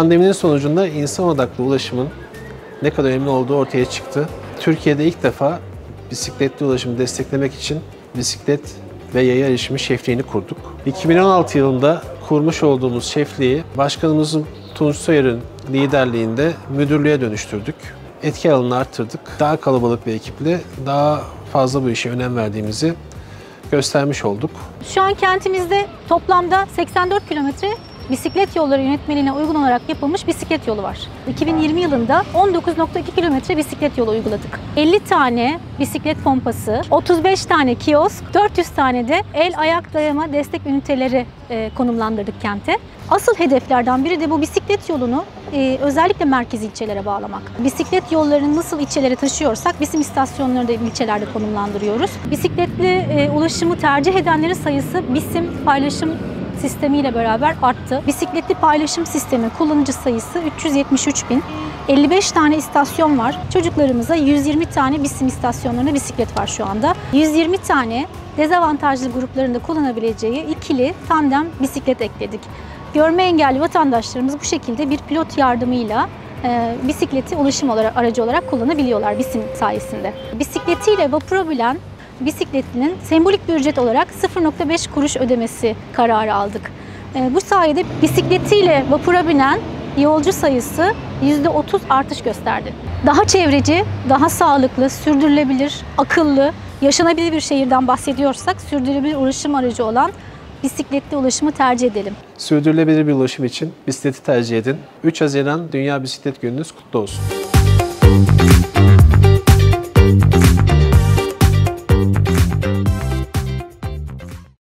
Pandeminin sonucunda insan odaklı ulaşımın ne kadar önemli olduğu ortaya çıktı. Türkiye'de ilk defa bisikletli ulaşımı desteklemek için bisiklet ve yaya erişimi şefliğini kurduk. 2016 yılında kurmuş olduğumuz şefliği Başkanımızın Tunç Soyer'in liderliğinde müdürlüğe dönüştürdük. Etki alanını arttırdık. Daha kalabalık bir ekiple daha fazla bu işe önem verdiğimizi göstermiş olduk. Şu an kentimizde toplamda 84 kilometre bisiklet yolları yönetmeliğine uygun olarak yapılmış bisiklet yolu var. 2020 yılında 19,2 kilometre bisiklet yolu uyguladık. 50 tane bisiklet pompası, 35 tane kiosk, 400 tane de el ayak dayama destek üniteleri konumlandırdık kente. Asıl hedeflerden biri de bu bisiklet yolunu özellikle merkez ilçelere bağlamak. Bisiklet yollarını nasıl ilçelere taşıyorsak bizim istasyonları da ilçelerde konumlandırıyoruz. Bisikletli ulaşımı tercih edenlerin sayısı bizim paylaşım sistemiyle beraber arttı. Bisikletli paylaşım sistemi kullanıcı sayısı 373.000. 55 tane istasyon var. Çocuklarımıza 120 tane BİSİM istasyonlarında bisiklet var şu anda. 120 tane dezavantajlı gruplarında kullanabileceği ikili tandem bisiklet ekledik. Görme engelli vatandaşlarımız bu şekilde bir pilot yardımıyla bisikleti ulaşım aracı olarak kullanabiliyorlar BİSİM sayesinde. Bisikletiyle vapura binen bisikletlinin sembolik bir ücret olarak 0,5 kuruş ödemesi kararı aldık. Bu sayede bisikletiyle vapura binen yolcu sayısı %30 artış gösterdi. Daha çevreci, daha sağlıklı, sürdürülebilir, akıllı, yaşanabilir bir şehirden bahsediyorsak sürdürülebilir ulaşım aracı olan bisikletli ulaşımı tercih edelim. Sürdürülebilir bir ulaşım için bisikleti tercih edin. 3 Haziran Dünya Bisiklet Gününüz kutlu olsun.